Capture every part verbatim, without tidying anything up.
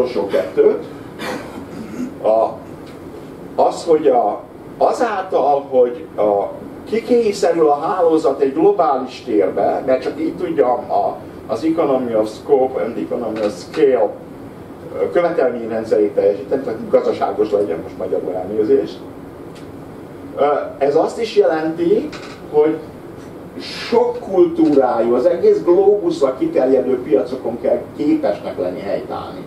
utolsó kettőt. A, az, hogy a, azáltal, hogy a, kikényszerül a hálózat egy globális térbe, mert csak így tudja a, az economy of scope and economy of scale követelményrendszerét teljesíteni, tehát gazdaságos legyen, most magyarul elnézést. Ez azt is jelenti, hogy sok kultúrájú, az egész glóbuszra kiterjedő piacokon kell képesnek lenni helytállni.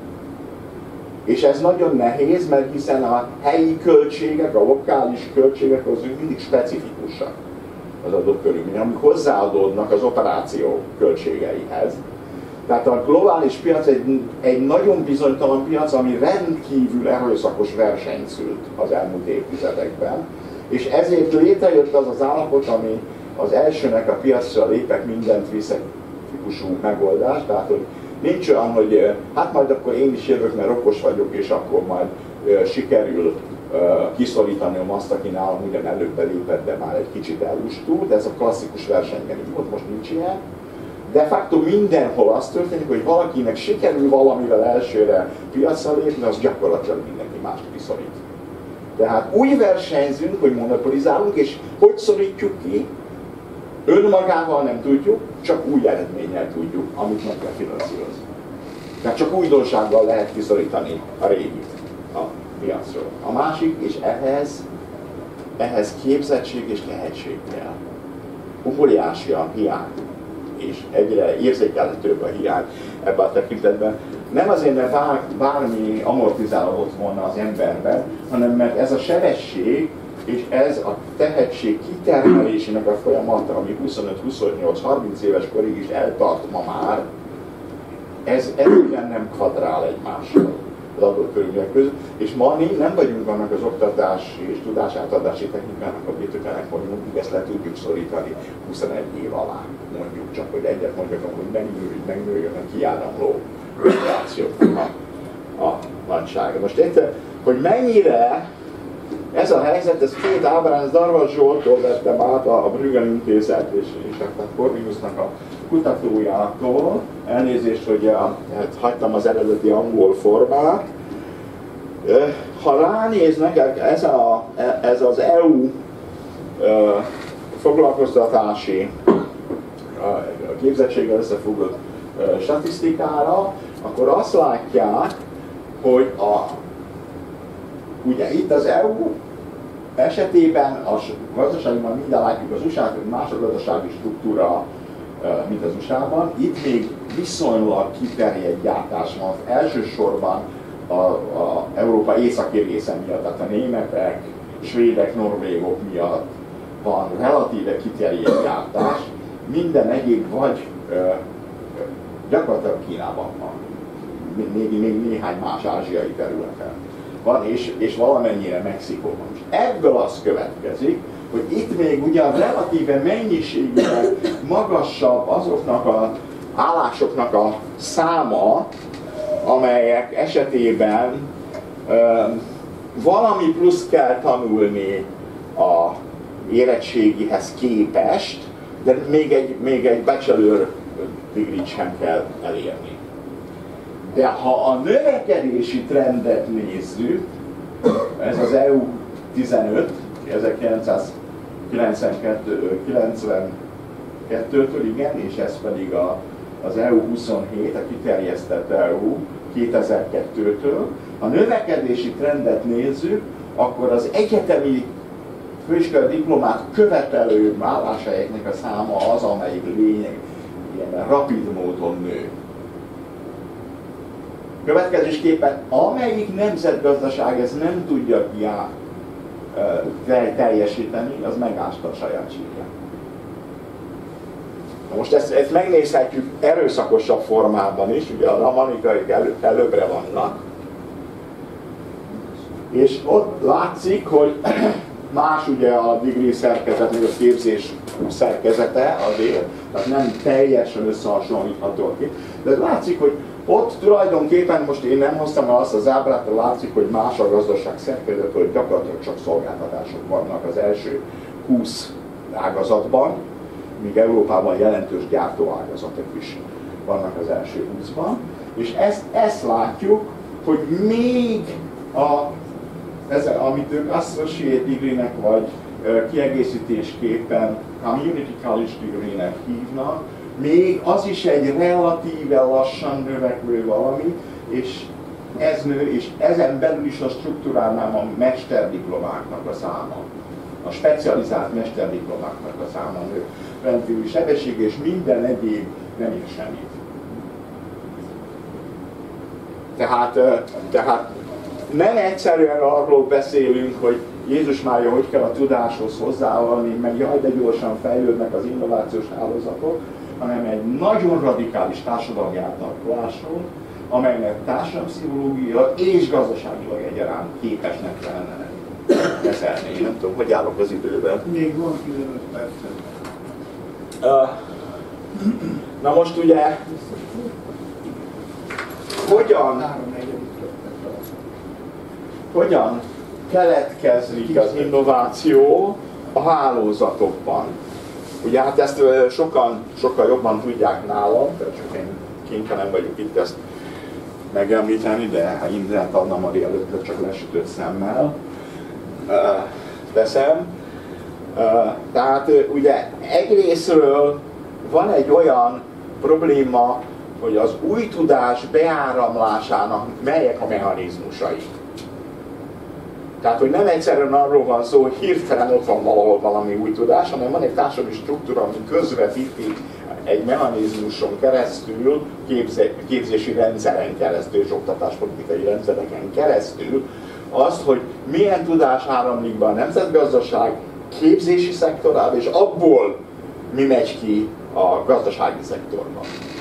És ez nagyon nehéz, mert hiszen a helyi költségek, a lokális költségek azok mindig specifikusak az adott körülmények, amik hozzáadódnak az operáció költségeihez. Tehát a globális piac egy, egy nagyon bizonytalan piac, ami rendkívül erőszakos versenyt szült az elmúlt évtizedekben, és ezért létrejött az az állapot, ami az elsőnek a piacra lépek mindent viszek típusú megoldás, tehát hogy nincs olyan, hogy hát majd akkor én is jövök, mert okos vagyok, és akkor majd uh, sikerül uh, kiszorítanom azt, aki nálam ugyan előbb belépett, de már egy kicsit elustult. Ez a klasszikus versenyben így volt, most nincs ilyen. De facto mindenhol az történik, hogy valakinek sikerül valamivel elsőre piacra lépni, az gyakorlatilag mindenki mást kiszorít. Tehát úgy versenyzünk, hogy monopolizálunk, és hogy szorítjuk ki, önmagával nem tudjuk, csak új eredménnyel tudjuk, amit meg kell finanszírozni. Tehát csak újdonsággal lehet kiszorítani a régit a piacról. A másik, és ehhez, ehhez képzettség és tehetség kell. Óriási a hiány, és egyre érzékelhetőbb a hiány ebben a tekintetben. Nem azért, mert bár, bármi amortizálódott volna az emberben, hanem mert ez a sebesség és ez a tehetség kitermelésének a folyamata, ami huszonöt, huszonnyolc, harminc éves korig is eltart ma már, ez egyébként nem kvadrál egymással az adott körülmények között, és ma nem vagyunk annak az oktatási és tudásátadási technikának a birtokában, hogy mondjuk ezt le tudjuk szorítani huszonegy év alá. Mondjuk csak, hogy egyet mondjak, hogy megnőjön, megnőjön a kiáramló populációknak a, a nagysága. Most érte, hogy mennyire ez a helyzet, ez két ábrán, Darvas Zsolttól vettem át a, a Brüggen Intézet és, és a Corvinusnak a kutatójától. Elnézést, hogy a, hát hagytam az eredeti angol formát. Ha ránéznek, ez, a, ez az é u foglalkoztatási a képzettséggel összefogott statisztikára, akkor azt látják, hogy a, ugye itt az é u esetében a gazdaságban minden látjuk az u es á-t, hogy más a gazdasági struktúra, mint az u es á-ban. Itt még viszonylag kiterjedt gyártás van, elsősorban a, a Európa északi része miatt, tehát a németek, svédek, norvégok miatt van relatíve kiterjedt gyártás. Minden egyéb vagy ö, gyakorlatilag Kínában van, még, még néhány más ázsiai területen van, és, és valamennyire Mexikóban is. Ebből az következik, hogy itt még ugyan relatíve mennyiségben magasabb azoknak az állásoknak a száma, amelyek esetében ö, valami plusz kell tanulni a érettségihez képest, de még egy, még egy bachelor degree-t sem kell elérni. De ha a növekedési trendet nézzük, ez az é u tizenöt, ezerkilencszázkilencvenkettőtől, igen, és ez pedig a, az é u huszonhét, a kiterjesztett é u kétezer-kettőtől. Ha növekedési trendet nézzük, akkor az egyetemi főiskolai diplomát követelő álláshelyeknek a száma az, amelyik lényeg, ilyen rapid módon nő. Következésképpen, amelyik nemzetgazdaság ezt nem tudja kiá, teljesíteni, az megásta a saját síkját. Most ezt, ezt megnézhetjük erőszakosabb formában is, ugye a ramanikaik elő, előbbre vannak, és ott látszik, hogy más ugye a degree szerkezet, még a képzés szerkezete azért, tehát nem teljesen összehasonlítható ki, de látszik, hogy ott tulajdonképpen, most én nem hoztam el azt az ábrát, de látszik, hogy más a gazdaság szerkezet, hogy gyakorlatilag csak szolgáltatások vannak az első húsz ágazatban, míg Európában jelentős gyártóágazatok is vannak az első húszban. És ezt, ezt látjuk, hogy még a, ez, amit ők associate degree-nek vagy uh, kiegészítésképpen community college degree-nek hívnak, még az is egy relatíve lassan növekvő valami, és ez nő, és ezen belül is a struktúrálnám a mesterdiplomáknak a száma. A specializált mesterdiplomáknak a száma nő rendkívül sebesség, és minden egyéb nem ér semmit. Tehát, tehát nem egyszerűen arról beszélünk, hogy Jézus Mária, hogy kell a tudáshoz hozzáállni, meg jaj, de gyorsan fejlődnek az innovációs hálózatok, hanem egy nagyon radikális társadalmi átalakulásról, amelynek társadalompszichológiailag és gazdaságilag egyaránt képesnek kellene kezelni. Nem tudom, hogy állok az időben. Még van tizenöt percet. Uh, na most ugye, hogyan, hogyan keletkezik az innováció a hálózatokban? Ugye hát ezt sokan, sokkal jobban tudják nálam, de csak én kénytelen vagyok itt ezt megemlíteni, de ha mindent Anna Maria előtt csak lesütött szemmel uh, teszem. Uh, tehát uh, ugye egyrészről van egy olyan probléma, hogy az új tudás beáramlásának melyek a mechanizmusai. Tehát, hogy nem egyszerűen arról van szó, hogy hirtelen ott van valahol valami új tudás, hanem van egy társadalmi struktúra, ami közvetíti egy mechanizmuson keresztül, képzé, képzési rendszeren keresztül és oktatáspolitikai rendszereken keresztül azt, hogy milyen tudás áramlik be a nemzetgazdaság képzési szektorába, és abból mi megy ki a gazdasági szektorba.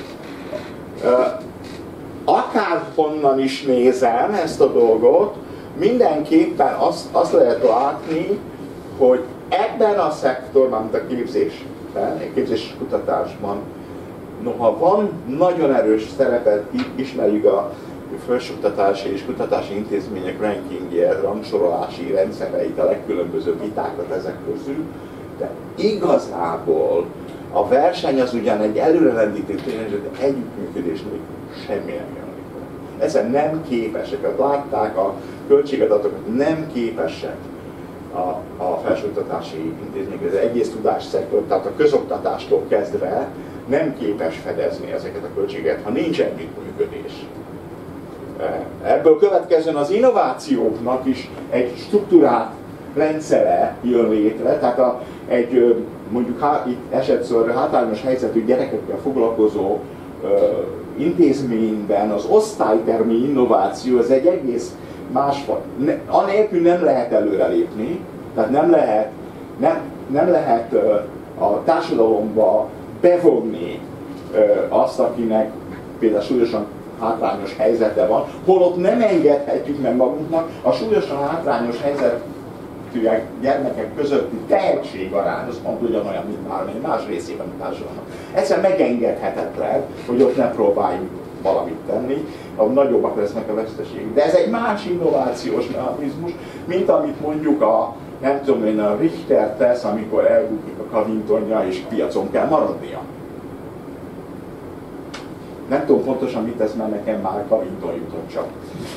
Akárhonnan is nézem ezt a dolgot, mindenképpen azt, azt lehet látni, hogy ebben a szektorban, mint a képzésben, a képzés kutatásban, noha van nagyon erős szerepet, ismerjük a felsőoktatási és kutatási intézmények rankingje, rangsorolási rendszereit, a legkülönbözőbb vitákat ezek közül, de igazából a verseny az ugyan egy előrelendítő tényező, de együttműködés még semmi nem jön. Ezen nem képesek, látták a költségadatokat, nem képesek a, a felsőoktatási intézmények, az egész tudásszektor, tehát a közoktatástól kezdve nem képes fedezni ezeket a költségeket, ha nincs együttműködés. Ebből következően az innovációknak is egy struktúrált rendszere jön létre, tehát a, egy mondjuk há, itt esetször hátrányos helyzetű gyerekekkel foglalkozó ö, intézményben az osztálytermi innováció, ez egy egész másfajta. Ne, anélkül nem lehet előrelépni, tehát nem lehet, nem, nem lehet ö, a társadalomba bevonni ö, azt, akinek például súlyosan hátrányos helyzete van, holott nem engedhetjük meg magunknak a súlyosan hátrányos helyzetű gyermekek közötti tehetségarány, az pont ugyanolyan, mint bármely más részében a társadalomnak. Egyszerűen megengedhetetlen, hogy ott ne próbáljunk valamit tenni, ahol nagyobbak lesznek a veszteségek. De ez egy más innovációs mechanizmus, mint amit mondjuk a, nem tudom én, a Richter tesz, amikor elbukik a kavintonja és piacon kell maradnia. Nem tudom pontosan mit tesz, mert nekem már kavinton jutott csak.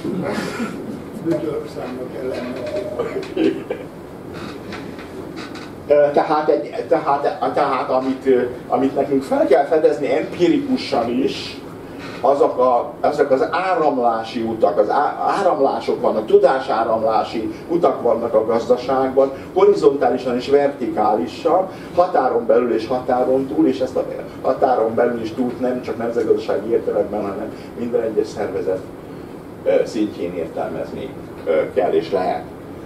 Tehát, egy, tehát, tehát amit, amit nekünk fel kell fedezni empirikusan is, azok, a, azok az áramlási utak, az áramlások vannak, tudásáramlási utak vannak a gazdaságban, horizontálisan és vertikálisan, határon belül és határon túl, és ezt a határon belül is túl nem csak nemzetgazdasági értelemben, hanem minden egyes szervezet szintjén értelmezni kell és lehet.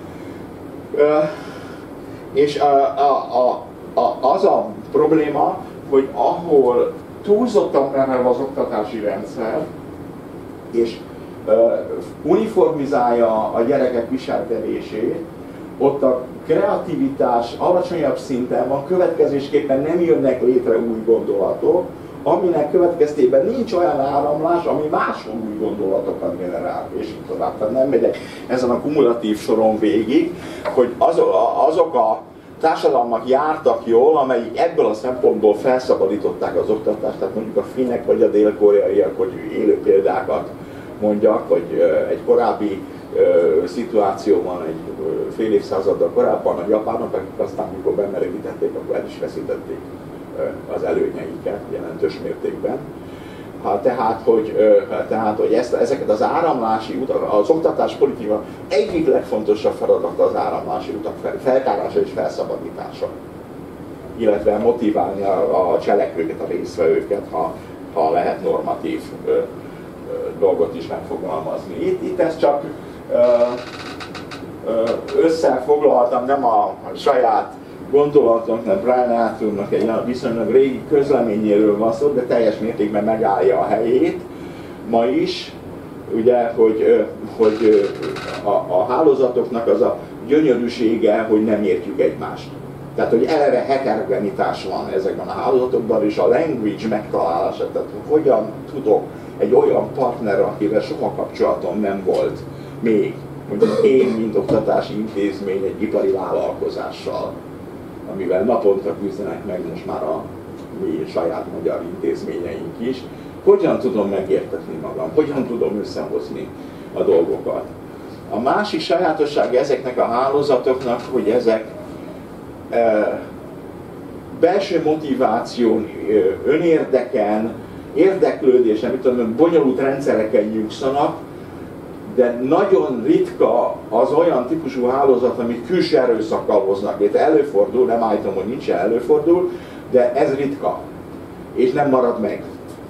És a, a, a, az a probléma, hogy ahol túlzottan terhel az oktatási rendszer, és uh, uniformizálja a gyerekek viselkedését, ott a kreativitás alacsonyabb szinten van, következésképpen nem jönnek létre új gondolatok, aminek következtében nincs olyan áramlás, ami máshol új gondolatokat generál, és így tovább. Tehát nem megyek ezen a kumulatív soron végig, hogy azok a, azok a társadalmak jártak jól, amelyik ebből a szempontból felszabadították az oktatást, tehát mondjuk a finnek vagy a dél-koreaiak, hogy élő példákat mondjak, vagy egy korábbi uh, szituációban, egy uh, fél évszázaddal korábban a japánok, akik aztán mikor bemelegítették, akkor el is veszítették uh, az előnyeiket jelentős mértékben. Ha, tehát, hogy, uh, tehát, hogy ezt, ezeket az áramlási utak, az oktatáspolitika egyik legfontosabb feladata az áramlási utak fel, feltárása és felszabadítása. Illetve motiválni a, a cselekvőket, a résztvevőket, ha, ha lehet normatív uh, dolgot is megfogalmazni. Itt, itt ezt csak ö, ö, összefoglaltam, nem a saját gondolatomnak, Brian Arthurnak egy viszonylag régi közleményéről van szó, de teljes mértékben megállja a helyét ma is, ugye, hogy, hogy a, a hálózatoknak az a gyönyörűsége, hogy nem értjük egymást. Tehát, hogy eleve heterogenitás van ezekben a hálózatokban, és a language megtalálása, tehát hogyan tudok egy olyan partner, akivel soha kapcsolatom nem volt még, mondjuk én, mint oktatási intézmény egy ipari vállalkozással, amivel naponta küzdenek meg most már a mi saját magyar intézményeink is, hogyan tudom megértetni magam, hogyan tudom összehozni a dolgokat. A másik sajátosság ezeknek a hálózatoknak, hogy ezek e, belső motiváción, önérdeken, érdeklődésen, mit tudom, bonyolult rendszereken nyugszanak, de nagyon ritka az olyan típusú hálózat, amit külső erőszakkal hoznak létre. Előfordul, nem állítom, hogy nincsen, előfordul, de ez ritka, és nem marad meg.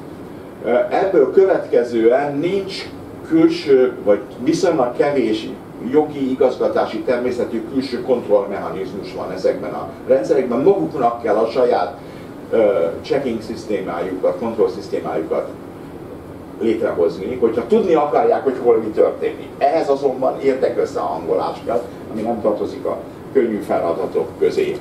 Ebből következően nincs külső, vagy viszonylag kevés jogi, igazgatási természetű külső kontrollmechanizmus van ezekben a rendszerekben. Maguknak kell a saját uh, checking szisztémájukat, kontrollszisztémájukat létrehozni, hogyha tudni akarják, hogy hol mi történik. Ehhez azonban érdekösszehangolás kell, ami nem tartozik a könnyű feladatok közé.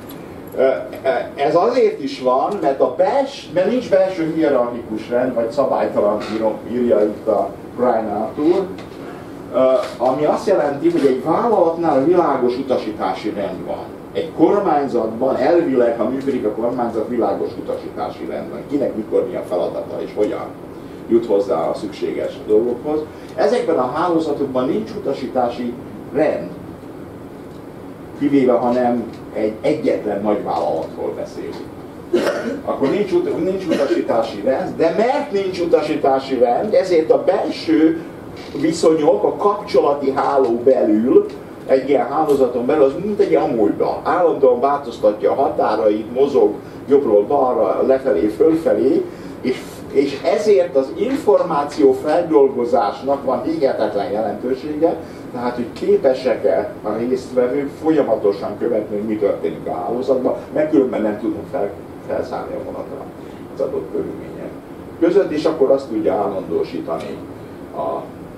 Ez azért is van, mert, a bels, mert nincs belső hierarchikus rend, vagy szabálytalan írja itt a Brian Arthur, ami azt jelenti, hogy egy vállalatnál világos utasítási rend van. Egy kormányzatban elvileg, ha működik a kormányzat, világos utasítási rend van. Kinek mikor mi a feladata és hogyan jut hozzá a szükséges dolgokhoz. Ezekben a hálózatokban nincs utasítási rend, kivéve, hanem egy egyetlen nagyvállalatról beszélünk. Akkor nincs, ut nincs utasítási rend, de mert nincs utasítási rend, ezért a belső viszonyok, a kapcsolati háló belül, egy ilyen hálózaton belül, az mint egy amúgyban. Állandóan változtatja a határait, mozog jobbról balra, lefelé, fölfelé, és, és ezért az információ feldolgozásnak van hihetetlen jelentősége, tehát, hogy képesek-e a résztvevők folyamatosan követni, hogy mi történik a hálózatban, mert különben nem tudunk fel, felszállni a vonatra az adott körülmények között, és akkor azt tudja állandósítani a,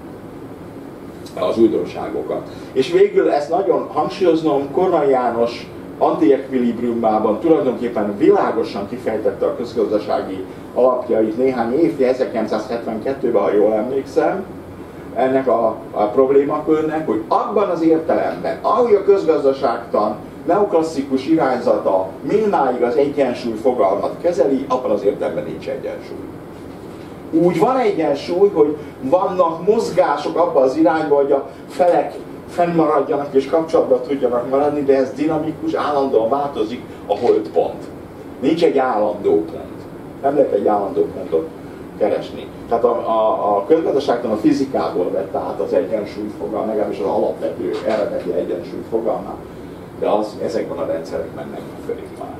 az újdonságokat. És végül ezt nagyon hangsúlyoznom, Kornai János Anti-Equilibriumában tulajdonképpen világosan kifejtette a közgazdasági alapjait néhány évtized, ezerkilencszázhetvenkettőben, ha jól emlékszem, ennek a, a problémakörnek, hogy abban az értelemben, ahogy a közgazdaságtan neoklasszikus irányzata mindmáig az egyensúly fogalmat kezeli, abban az értelemben nincs egyensúly. Úgy van egyensúly, hogy vannak mozgások abban az irányban, hogy a felek fennmaradjanak és kapcsolatban tudjanak maradni, de ez dinamikus, állandóan változik a holdpont. Nincs egy állandó pont. Nem lehet egy állandó pontot keresni. Tehát a, a, a közgazdaságtan a fizikából vette át az egyensúly fogalmát, legalábbis az alapvető eredeti egyensúly fogalmát, de az, ezekben a rendszerekben nem működik már.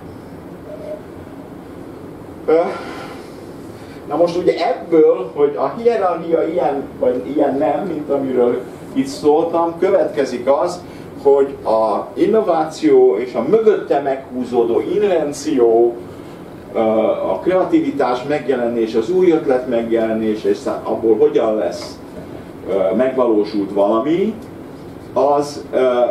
Na most ugye ebből, hogy a hierarchia ilyen vagy ilyen nem, mint amiről itt szóltam, következik az, hogy a innováció és a mögötte meghúzódó invenció, a kreativitás megjelenés, az új ötlet megjelenés, és abból hogyan lesz megvalósult valami, az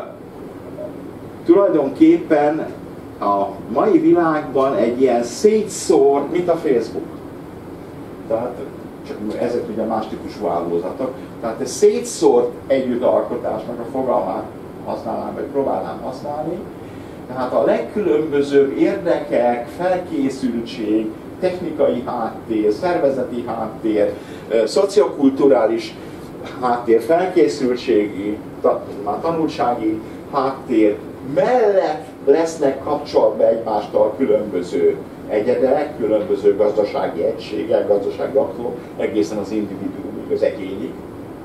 tulajdonképpen a mai világban egy ilyen szétszór, mint a Facebook. Tehát csak ezek ugye más típusú hálózatok. Tehát ez szétszórt együttalkotásnak a fogalmát használnám, vagy próbálnám használni, Tehát a legkülönbözőbb érdekek, felkészültség, technikai háttér, szervezeti háttér, szociokulturális háttér, felkészültségi, tanultsági háttér mellett lesznek kapcsolatban egymástól különböző egyedek, különböző gazdasági egységek, gazdasági aktorok, egészen az individuumig, az egyénig,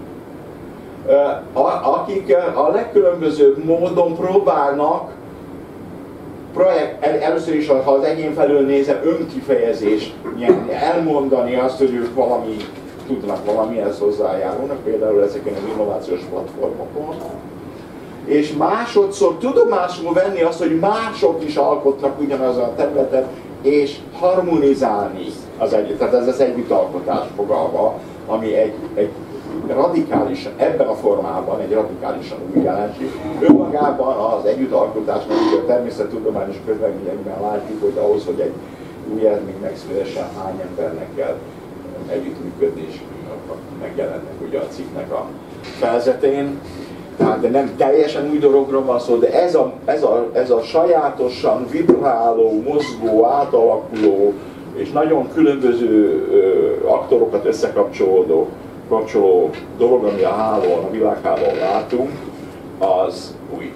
akik a legkülönbözőbb módon próbálnak projekt, először is, ha az egyén felől nézem, önkifejezést nyerni, elmondani azt, hogy ők valami tudnak, valamihez hozzájárulnak, például ezeken az innovációs platformokon, és másodszor tudomásul venni azt, hogy mások is alkotnak ugyanazon a területen, és harmonizálni az együtt, tehát ez az együttalkotás fogalma, ami egy, egy radikálisan, ebben a formában egy radikálisan új jelenség. Önmagában az együttalkotásnak, a természettudományos közleményekben látjuk, hogy ahhoz, hogy egy új eredmény megszülessen, hány embernek kell együttműködni, és megjelennek ugye a cikknek a felzetén. Tehát de nem teljesen új dologról van szó, de ez a, ez a, ez a sajátosan vibráló, mozgó, átalakuló és nagyon különböző ö, aktorokat összekapcsolódó kapcsoló dolog, ami a hálón, a világhálón látunk, az új.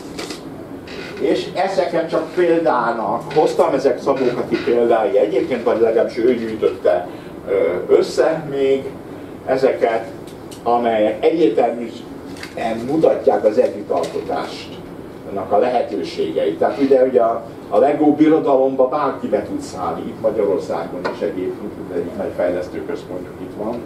És ezeket csak példának hoztam, ezek Szabókati példái egyébként, vagy legalábbis ő gyűjtötte össze még ezeket, amelyek egyértelműen mutatják az együttalkotásnak a lehetőségeit. Tehát ugye, ugye a, a Lego birodalomba bárki be tud szállni, itt Magyarországon is egyébként, egy nagy fejlesztőközpontjuk itt van.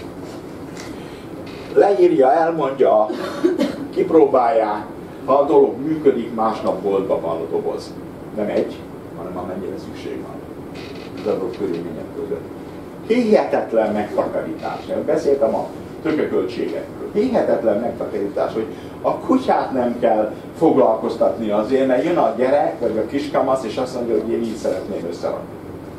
Leírja, elmondja, kipróbálják, ha a dolog működik, másnap boltban van a doboz. Nem egy, hanem amennyire szükség van az adott körülmények között. Hihetetlen megtakarítás. Beszéltem a tökeköltségekről. Hihetetlen megtakarítás, hogy a kutyát nem kell foglalkoztatni azért, mert jön a gyerek, vagy a kiskamasz, és azt mondja, hogy én így szeretném összerakni.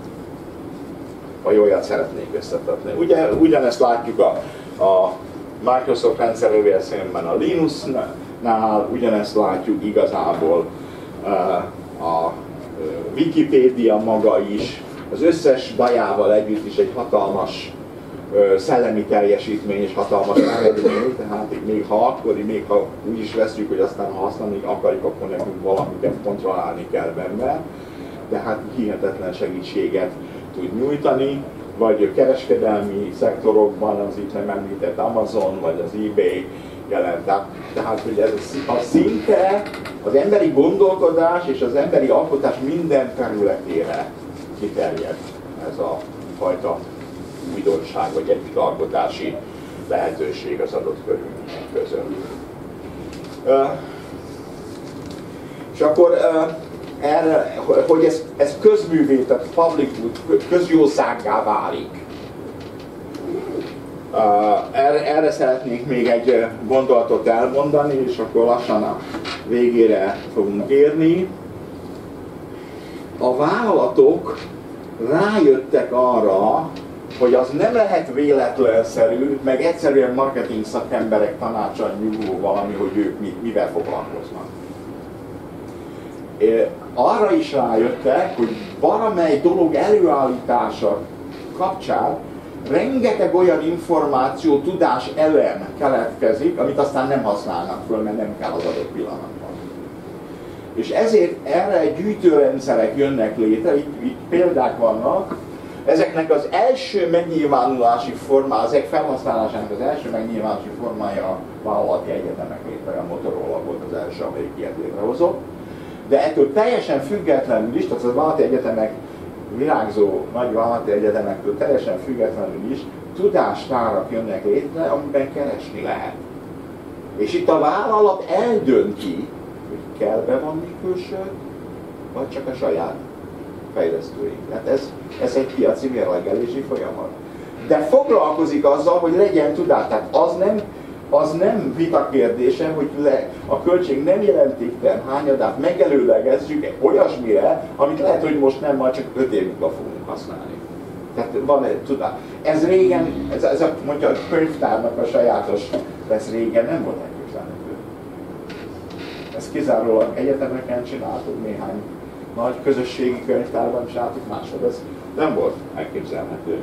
Vagy olyat szeretnék összetetni. Ugye, ugyanezt látjuk a, a Microsoft rendszerével szemben a Linusnál, ugyanezt látjuk igazából a Wikipédia maga is, az összes bajával együtt is egy hatalmas szellemi teljesítmény és hatalmas eredmény, tehát még ha akkori, még ha úgy is veszünk, hogy aztán ha használni akarjuk, akkor nekünk valamiket kontrollálni kell benne, de hát hihetetlen segítséget tud nyújtani, vagy kereskedelmi szektorokban, az itt nem említett Amazon, vagy az eBay jelent. Tehát, hogy ez a szinte az emberi gondolkodás és az emberi alkotás minden területére kiterjed ez a fajta újdonság, vagy együttalkotási lehetőség az adott körülmények között. Uh, és akkor uh, erre, hogy ez, ez közművé, tehát public good, közjószággá válik. Uh, erre, erre szeretnék még egy gondolatot elmondani, és akkor lassan a végére fogunk érni. A vállalatok rájöttek arra, hogy az nem lehet véletlenszerű, meg egyszerűen marketing szakemberek tanácsán nyugvó valami, hogy ők mit, mivel foglalkoznak. Arra is rájöttek, hogy valamely dolog előállítása kapcsán rengeteg olyan információ, tudás elem keletkezik, amit aztán nem használnak föl, mert nem kell az adott pillanatban. És ezért erre gyűjtőrendszerek jönnek létre, itt, itt példák vannak. Ezeknek az első megnyilvánulási formája, ezek felhasználásának az első megnyilvánulási formája a vállalati egyetemek létre, a Motorola volt az első, amelyik ilyet létrehozott. De ettől teljesen függetlenül is, tehát az vállalati egyetemek, virágzó nagy vállalati egyetemektől teljesen függetlenül is tudástárak jönnek létre, amiben keresni lehet. És itt a vállalat eldönti, hogy kell bevonni külsőt, vagy csak a saját fejlesztőink. Hát ez, ez egy piaci mérlegelési folyamat. De foglalkozik azzal, hogy legyen tudás. Tehát az nem, az nem vita kérdése, hogy le, a költség nem jelentéktelen hányadát megelőlegezzük olyasmire, amit lehet, hogy most nem, majd csak öt év múlva fogunk használni. Tehát van egy tudás. Ez régen, ez, ez a, mondja, a könyvtárnak a sajátos, ez régen nem volt elképzelhető. Ezt kizárólag egyetemeken csináltuk, néhány nagy közösségi könyvtárban csináltuk, máshol ez nem volt elképzelhető.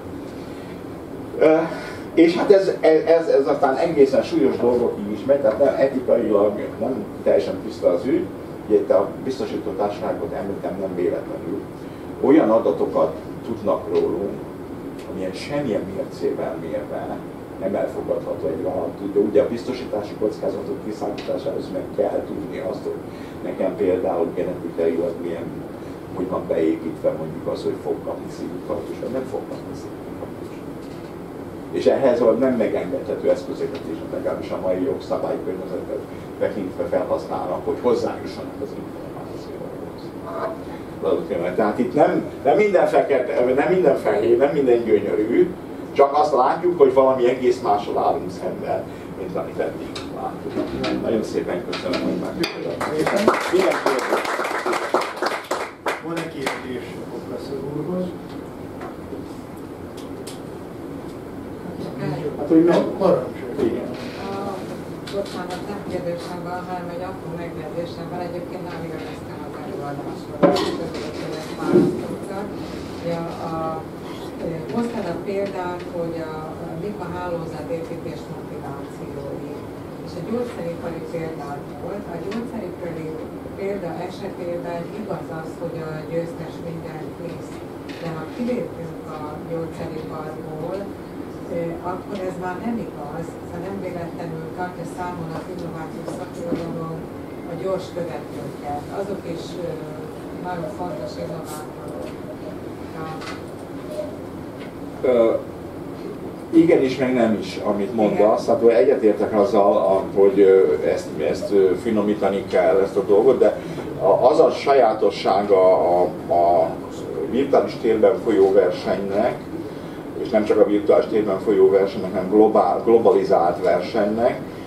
És hát ez, ez, ez aztán egészen súlyos dolgokig is megy, tehát nem, etikailag nem teljesen tiszta az ügy. Ugye itt a biztosító társaságot említem nem véletlenül. Olyan adatokat tudnak rólunk, amilyen semmilyen mércével mérve nem elfogadható egy vállalat. Ugye a biztosítási kockázatok kiszámításához meg kell tudni azt, hogy nekem például genetikailag milyen, hogy van beépítve mondjuk az, hogy fog kapni szívinfarktus, vagy nem fog kapni szívinfarktus. És ehhez nem megengedhető eszközöket is, legalábbis a mai jogszabályi környezetet tekintve felhasználnak, hogy hozzájussanak az információhoz. Tehát itt nem, nem minden fekete, nem minden fehér, nem minden gyönyörű, csak azt látjuk, hogy valami egész mással állunk szemben, mint amit eddig láttuk. Nagyon szépen köszönöm, hogy megköszönöm. Van-e kérdés a professzor úrhoz? Hát, hogy meg... Igen. Bocsánat, nem kérdésem van, hanem egy apró megjegyzésem van. Egyébként nem igazáztam az előadásról, hogy választottak. Hoztad a példát, hogy a, mik a hálózatépítés motivációi. És a gyógyszeripari példát volt. A gyógyszeripari példa esetében igaz az, hogy a győztes mindent visz. De ha kilépünk a gyógyszeriparból, akkor ez már nem igaz, szóval nem véletlenül tartja számon az innovációs szakirodalom a gyors követőket. Azok is nagyon fontos innovátorok. Uh, igen is, meg nem is, amit mondasz. Hát egyetértek azzal, hogy ezt, ezt finomítani kell, ezt a dolgot, de az a sajátossága a, a virtuális térben folyó versenynek, és nem csak a virtuális térben folyó versenynek, hanem globál, globalizált versenynek,